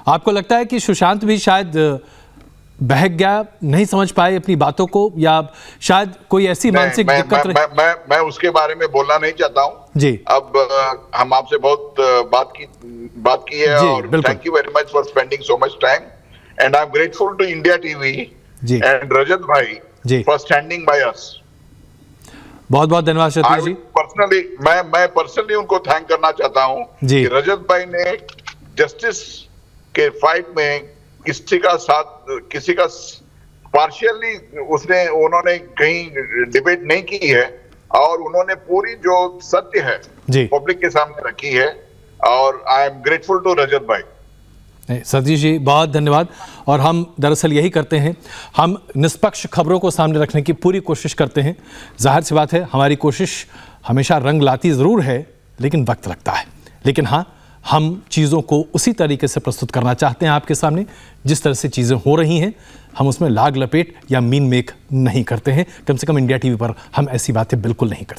आपको लगता है कि सुशांत भी शायद बहक गया, नहीं समझ पाए अपनी बातों को, या शायद कोई ऐसी मानसिक दिक्कत रही? मैं उसके बारे में बोलना नहीं चाहता हूं जी। अब हम आपसे बहुत बात की है और thank you very much for spending so much time and I am grateful to India TV and Rajat भाई फॉर स्टैंडिंग बाय अस। बहुत बहुत धन्यवाद क्षत्रिय जी। पर्सनली मैं पर्सनली उनको थैंक करना चाहता हूं कि रजत भाई ने जस्टिस के फाइट में किसी का साथ, किसी का पार्शियली उन्होंने कहीं डिबेट नहीं की है और उन्होंने पूरी जो सत्य है पब्लिक के सामने रखी है और I am grateful to Rajat भाई। सतीश जी बहुत धन्यवाद। और हम दरअसल यही करते हैं, हम निष्पक्ष खबरों को सामने रखने की पूरी कोशिश करते हैं। जाहिर सी बात है हमारी कोशिश हमेशा रंग लाती ज़रूर है, लेकिन वक्त लगता है। लेकिन हाँ, हम चीज़ों को उसी तरीके से प्रस्तुत करना चाहते हैं आपके सामने जिस तरह से चीज़ें हो रही हैं। हम उसमें लाग लपेट या मीन मेक नहीं करते हैं। कम से कम इंडिया टीवी पर हम ऐसी बातें बिल्कुल नहीं करते।